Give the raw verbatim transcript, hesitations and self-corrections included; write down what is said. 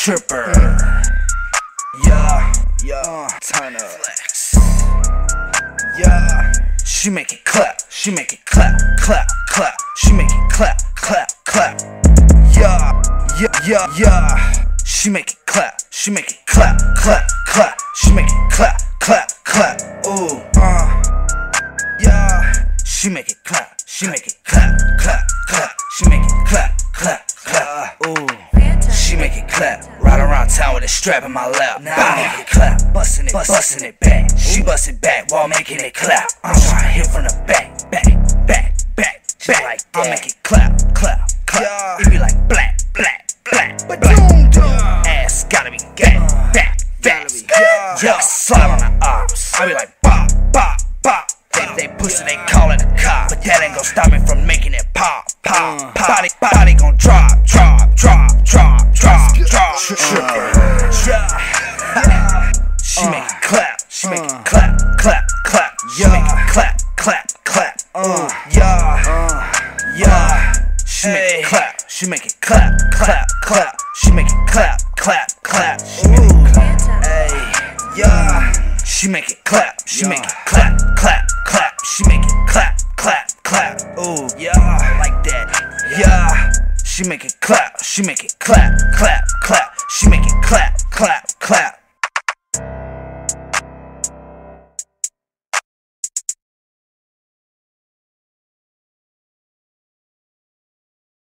Tripper. Yeah, yeah, turn up. Flex. Yeah, she make it clap, she make it clap, clap, clap. She make it clap, clap, clap. Yeah, yeah, yeah, yeah. She make it clap, she make it clap, clap, clap. She make it clap, clap, clap. Ooh, uh, yeah. She make it clap, she make it clap, clap, clap. She make it clap, clap, clap. Ooh, she make it clap. Ride around town with a strap in my lap. Now make it clap, bustin' it, bustin' it back. She bust it back while making it clap. I'm trying to hit from the back, back, back, back, back. I make it clap, clap, clap. It be like black, black, black, black. Ass gotta be gay, back, back, yeah. Slide on the ops. I be like bop, bop, bop. If they push it, they call it a cop. But that ain't gon' stop me from making it pop, pop, pop. Body, body gon' drop, drop, drop, drop, drop, drop. Yeah. She make it clap, she make it clap, clap, clap. She make it clap, clap, clap. Uh, yeah, yeah. She make it clap, she make it clap, clap, clap. She make it clap, clap, clap. She make it clap, hey, yeah. She make it clap, she make it clap, clap, clap. She make it clap, clap, clap. Ooh, yeah, like that. Yeah. She make it clap, she make it clap, clap, clap.